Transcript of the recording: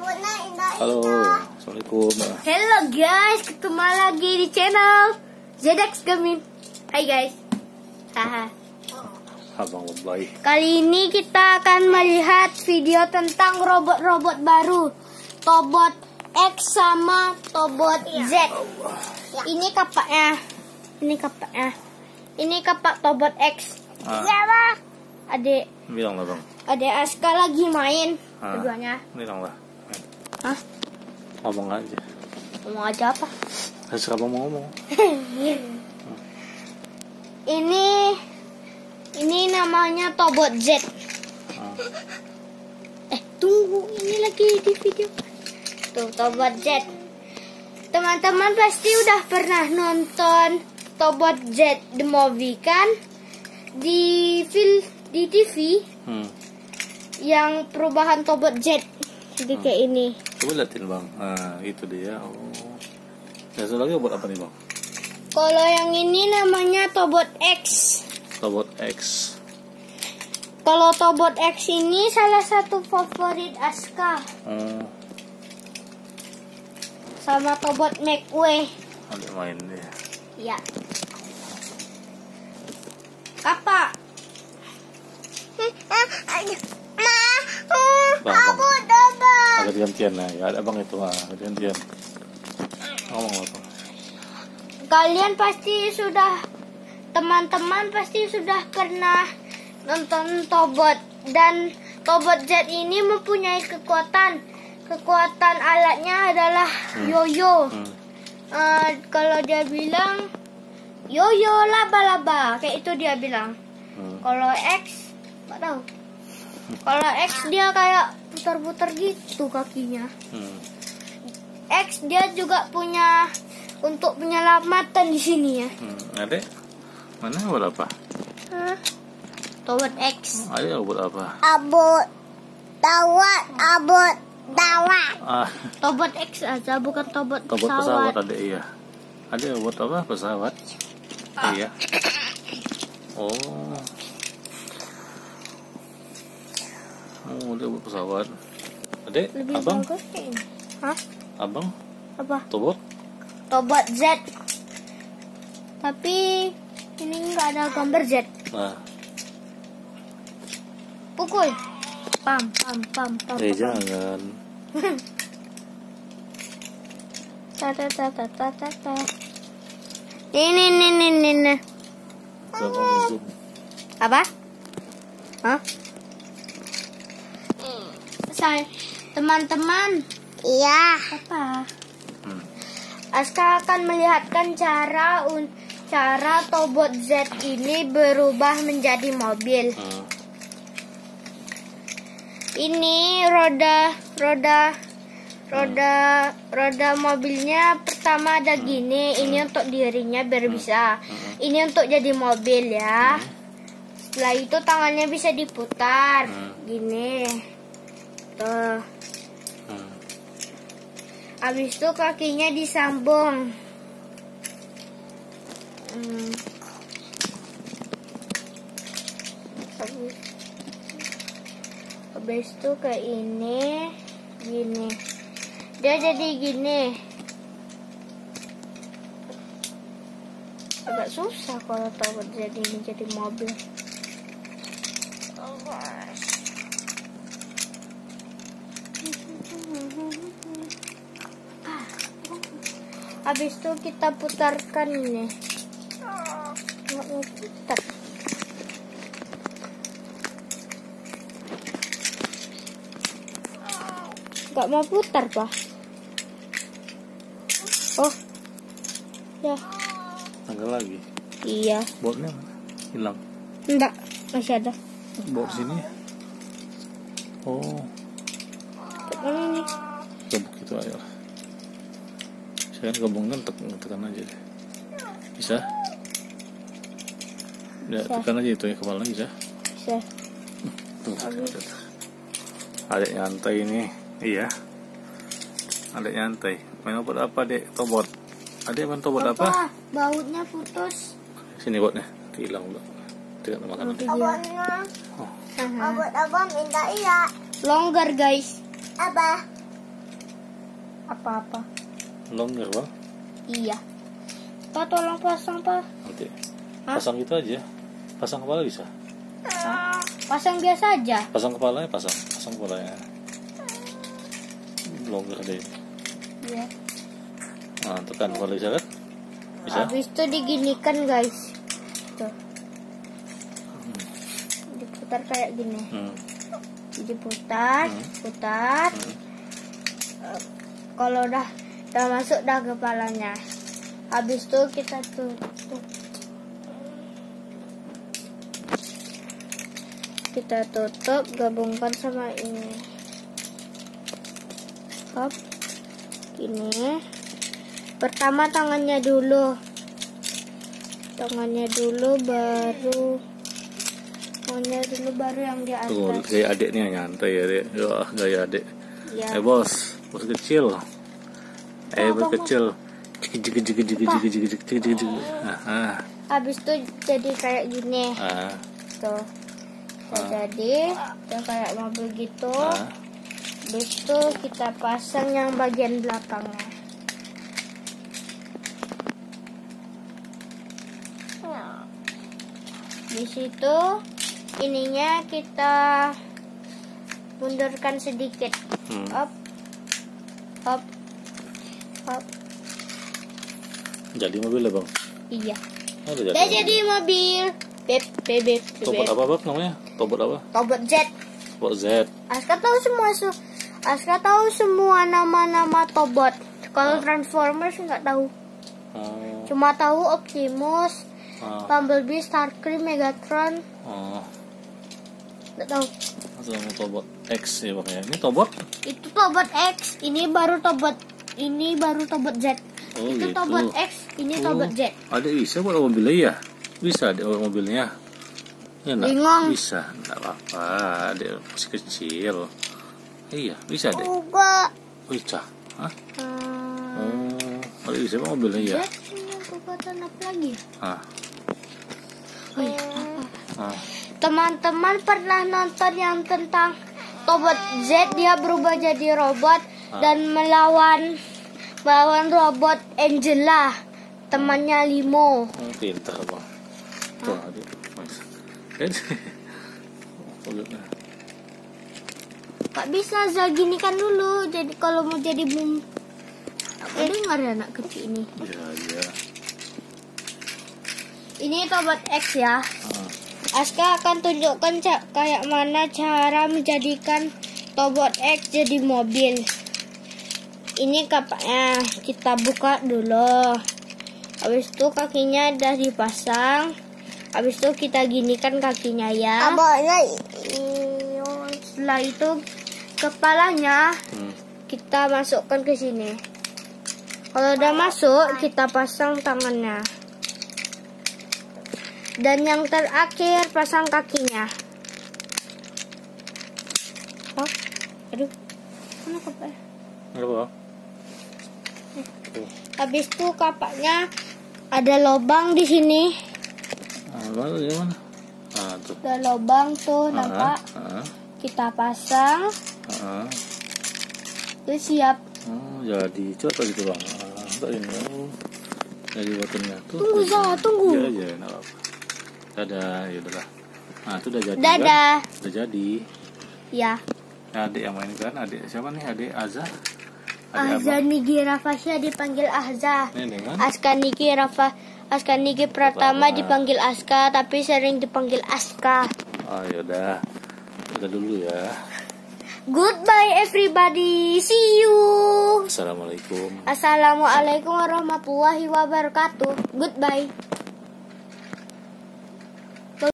Halo, assalamualaikum. Hello guys, ketemu lagi di channel ZX Gaming. Hai guys. Haha. Abang baik. Kali ini kita akan melihat video tentang robot-robot baru, Tobot X sama Tobot Z. Ini kapaknya. Ini kapak Tobot X. Iya bang. Adik. Bilang lah bang. Adik Aska lagi main. Keduanya. Bilang lah. Hah? Ngomong aja. Ngomong aja apa? Terserah abang mau ngomong. Ini namanya Tobot Z. Tunggu, ini lagi di video. Tuh, Tobot Z. Teman-teman pasti udah pernah nonton Tobot Z The Movie kan? Di TV. Yang perubahan Tobot Z. Jadi kayak ini. Coba liatin bang. Nah, itu dia. Oh. Satu lagi buat apa nih bang? Kalau yang ini namanya Tobot X. Tobot X. Kalau Tobot X ini salah satu favorit Aska. Sama Tobot McWay. Ada main dia. Ya. Kapak. Agak gantian lah. Ya, ada bang itu lah. Gantian. Ngomong lah bang. Kalian pasti teman-teman pasti sudah pernah nonton Tobot, dan Tobot Z ini mempunyai kekuatan alatnya adalah yoyo. Kalau dia bilang yoyo laba-laba, kayak itu dia bilang. Kalau X nggak tahu. Kalau X dia kayak putar-putar gitu kakinya. X dia juga punya untuk penyelamatan di sini ya. Adek, mana buat apa? Tobot X. Adek buat apa? Abot tawat. Tobot X aja, bukan Tobot pesawat adek, iya. Adek buat apa? Pesawat. Iya. Oh, dia buat pesawat. Adek, lebih abang? bagus ini. Hah? Abang? Apa? Tobot? Tobot Z. Tapi ini nggak ada gambar Z. Nah. Pukul. Pam. Jangan. Ta. Ini. Apa? Hah? Teman-teman. Iya. Apa? Aska akan melihatkan cara Tobot Z ini berubah menjadi mobil. Ini roda mobilnya pertama ada gini. Ini untuk dirinya biar bisa. Ini untuk jadi mobil ya. Setelah itu tangannya bisa diputar gini. Tuh. Habis itu kakinya disambung. Habis itu ke ini gini. Dia jadi gini. Agak susah kalau Tobot jadi ini jadi mobil. Habis itu kita putarkan ini. Nggak mau putar. Nggak mau putar, Pak. Oh. Ya. Tanggal lagi. Iya. Bautnya mana? Hilang. Enggak, masih ada. Baut sini. Oh. Mana ini? Gabung gitu aja lah. Saya gabungkan tekan aja deh. Bisa? Ya, tekan aja itu ya kepalanya bisa. Bisa. Tuh, adek nyantai ini. Iya. Adek nyantai. Main apa dek? Tobot. Adek main Tobot apa? Bautnya putus. Sini bautnya. Hilang udah. Tidak ada makanan. Abang minta iya. Longgar guys. Apa? Apa-apa. Longer bang. Iya. Pak tolong pasang Pak. Nanti Hah? pasang gitu aja. Pasang kepala bisa. Pasang biasa aja. Pasang kepalanya, pasang kepalanya. Longer deh. Iya. Nah, tekan kalau bisa kan? Bisa. Habis itu diginikan guys. Tuh. Diputar kayak gini. Diputar, putar. Kalau udah masuk dah kepalanya. Habis itu kita tutup. Kita tutup, gabungkan sama ini. Hop. Ini. Pertama tangannya dulu. Tangannya dulu baru yang di atas. Tuh, kayak adik nih nyantai ya, Dek. Wah, gaya adik. Ya. Bos kecil. Bos kecil. Habis itu jadi kayak gini. Tuh. Jadi kayak mobil gitu. Habis itu kita pasang yang bagian belakangnya. Di situ ininya kita mundurkan sedikit. Up. Jadi mobil bang? Iya. Oh, udah jadi mobil. Beb. Tobot apa bang namanya? Tobot apa? Tobot Z. Tobot Z. Aska tahu semua nama-nama Tobot. Kalau Transformers nggak tahu. Cuma tahu Optimus, Bumblebee, Starscream, Megatron. Nggak tahu. Tobot X ya bang ya. Ini Tobot? Itu Tobot X. Ini baru Tobot Z. Oh, itu gitu. Tobot X. Ini Tobot Z. Ada bisa buat mobilnya ya? Bisa ada mobilnya. Ya enggak? Bingung. Bisa, enggak apa-apa. Dia masih kecil. Iya, bisa deh. Enggak. Bisa. Hah? Ada bisa mobilnya ya? Z punya kekuatan apa lagi? Oh iya, apa? Teman-teman pernah nonton yang tentang Tobot Z, dia berubah jadi robot dan melawan robot Angela, temannya Limo. Pintar bang. Tuh, aduh. Pak bisa ginikan dulu. Jadi kalau mau jadi bum. Aku dengar ya anak kecil ini. Iya. Ini Tobot X ya. Aska akan tunjukkan kayak mana cara menjadikan Tobot X jadi mobil. Ini kapaknya kita buka dulu. Habis itu kakinya udah dipasang. Habis itu kita ginikan kakinya ya. Setelah itu kepalanya kita masukkan ke sini. Kalau udah masuk kita pasang tangannya. Dan yang terakhir pasang kakinya. Oh, aduh, mana kapaknya? Apa? Habis itu kapaknya ada lubang di sini. Lalu gimana? Tuh. Ada lubang tuh, nampak? Kita pasang. Itu siap. Jadi coba gitu bang. Ini. Jadi batunya tuh. Tunggu. Iya, enggak apa-apa. Dadah, ya udahlah. Nah, itu udah jadi. Dadah. Kan? Udah jadi. Ya. Adik yang main kan, adik siapa nih? Adik Azza. Azza Niki Rafasya dipanggil Azza. Ini kan? Aska Niki Pratama dipanggil Aska, tapi sering dipanggil Aska. Oh, yaudah. Udah dulu ya. Goodbye everybody. See you. Assalamualaikum. Assalamualaikum warahmatullahi wabarakatuh. Goodbye.